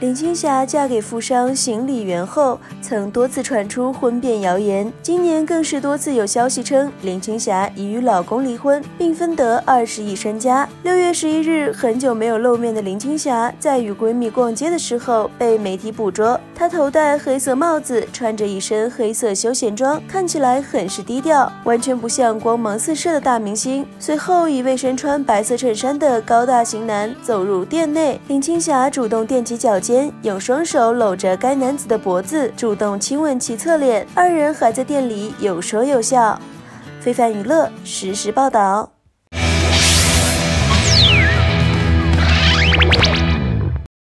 林青霞嫁给富商邢李元后，曾多次传出婚变谣言，今年更是多次有消息称林青霞已与老公离婚，并分得20亿身家。6月11日，很久没有露面的林青霞在与闺蜜逛街的时候被媒体捕捉，她头戴黑色帽子，穿着一身黑色休闲装，看起来很是低调，完全不像光芒四射的大明星。随后一位身穿白色衬衫的高大型男走入店内，林青霞主动踮起脚尖，用双手搂着该男子的脖子，主动亲吻其侧脸，二人还在店里有说有笑。非凡娱乐实时报道。